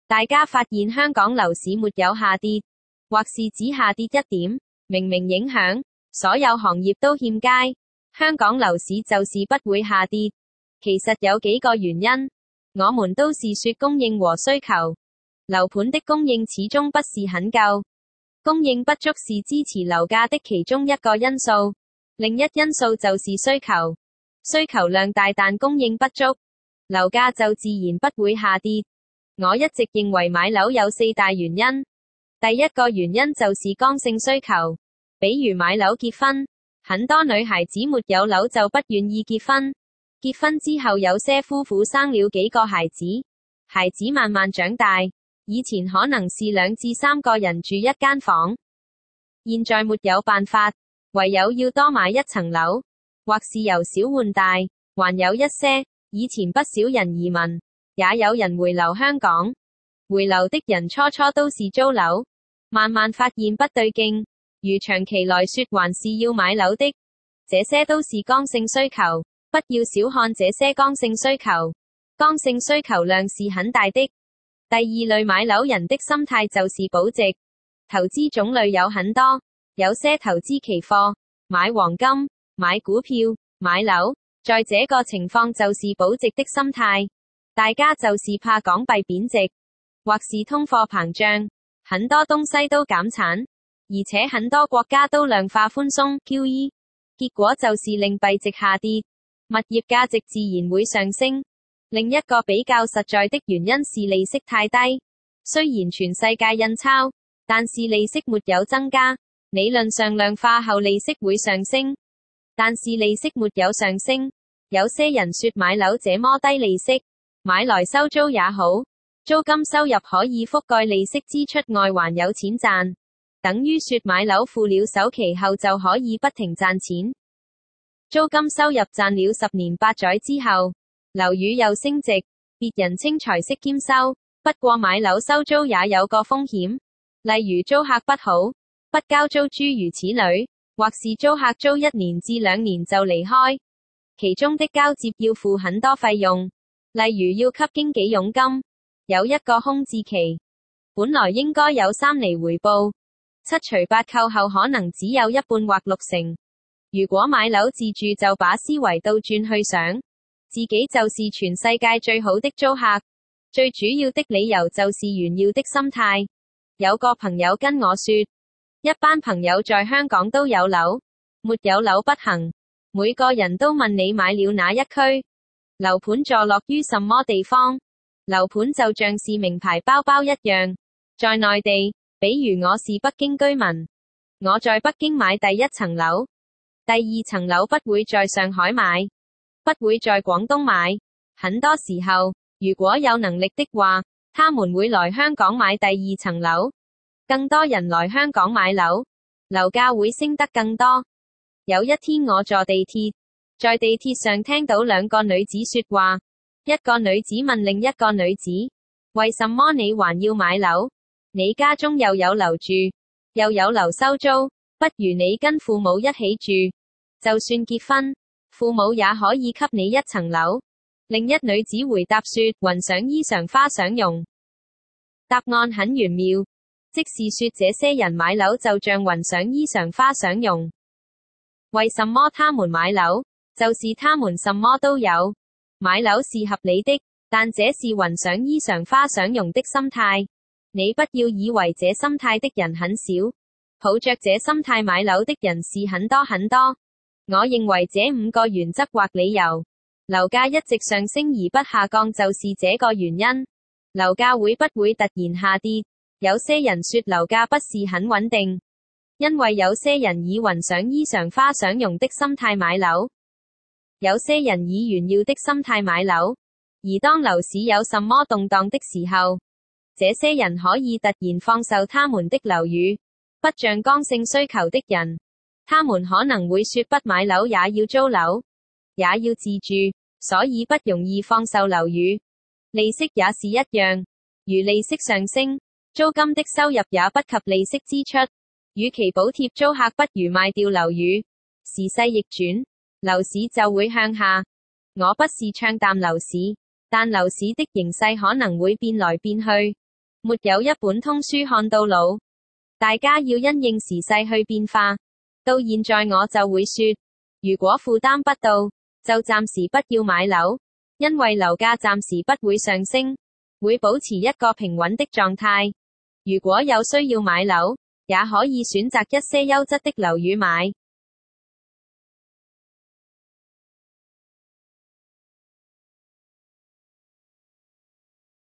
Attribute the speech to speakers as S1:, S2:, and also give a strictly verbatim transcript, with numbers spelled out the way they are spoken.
S1: 大家發現香港樓市沒有下跌，或是只下跌一點，明明影響所有行業都欠佳，香港樓市就是不會下跌。其實有幾個原因，我們都是說供應和需求，樓盤的供應始終不是很夠，供應不足是支持樓價的其中一個因素，另一因素就是需求，需求量大但供應不足，樓價就自然不會下跌。我一直認為買樓有四大原因，第一個原因就是剛性需求，比如買樓結婚，很多女孩子沒有樓就不願意結婚，結婚之後有些夫婦生了幾個孩子，孩子慢慢長大，以前可能是兩至三個人住一間房，現在沒有辦法，唯有要多買一層樓，或是由小換大，還有一些，以前不少人移民，也有人回流香港，回流的人初初都是租樓，慢慢發現不對勁，如長期來說還是要買樓的，這些都是剛性需求，不要小看這些剛性需求，剛性需求量是很大的。第二類買樓人的心態就是保值，投資種類有很多，有些投資期貨，買黃金，買股票，買樓，在這個情況就是保值的心態。大家就是怕港幣貶值，或是通貨膨脹，很多東西都減產，而且很多國家都量化寬鬆 Q E， 結果就是令幣值下跌，物業價值自然會上升。另一個比較實在的原因是利息太低，雖然全世界印鈔，但是利息沒有增加，理論上量化後利息會上升，但是利息沒有上升。有些人說買樓這麼低利息，買來收租也好，租金收入可以覆蓋利息支出外還有錢賺，等於說買樓付了首期後就可以不停賺錢。租金收入賺了十年八載之後，樓宇又升值，別人稱財色兼收。不過買樓收租也有個風險，例如租客不好，不交租諸如此類，或是租客租一年至兩年就離開，其中的交接要付很多費用。例如要給經紀佣金，有一個空置期，本來應該有三厘回報，七除八扣後可能只有一半或六成。如果買樓自住就把思維倒轉去想，自己就是全世界最好的租客。最主要的理由就是炫耀的心態。有個朋友跟我說，一班朋友在香港都有樓，沒有樓不行，每個人都問你買了哪一區，樓盤坐落於什麼地方？樓盤就像是名牌包包一樣，在內地，比如我是北京居民，我在北京買第一層樓，第二層樓不會在上海買，不會在廣東買。很多時候，如果有能力的話，他們會來香港買第二層樓。更多人來香港買樓，樓價會升得更多。有一天我坐地鐵，在地鐵上聽到兩個女子說話，一個女子問另一個女子，為什麼你還要買樓？你家中又有樓住，又有樓收租，不如你跟父母一起住，就算結婚，父母也可以給你一層樓。另一女子回答說，雲想衣裳花想用。答案很玄妙，即是說這些人買樓就像雲想衣裳花想用。為什麼他們買樓？就是他們什麼都有，買樓是合理的，但這是雲想衣裳花想用的心態。你不要以為這心態的人很少，抱着這心態買樓的人是很多很多。我認為這五個原則或理由，樓價一直上升而不下降就是這個原因。樓價會不會突然下跌？有些人說樓價不是很穩定，因為有些人以雲想衣裳花想用的心態買樓，有些人以炫耀的心態買樓。而當樓市有什麼動盪的時候，這些人可以突然放售他們的樓宇，不像剛性需求的人，他們可能會說不買樓也要租樓，也要自住，所以不容易放售樓宇。利息也是一樣，如利息上升，租金的收入也不及利息支出，與其補貼租客，不如賣掉樓宇。時勢逆轉，樓市就會向下。我不是唱淡樓市，但樓市的形勢可能會變來變去。 沒有一本通書看到老，大家要因應時勢去變化。到現在我就會說，如果負擔不到，就暫時不要買樓，因為樓價暫時不會上升，會保持一個平穩的狀態。如果有需要買樓，也可以選擇一些優質的樓宇買。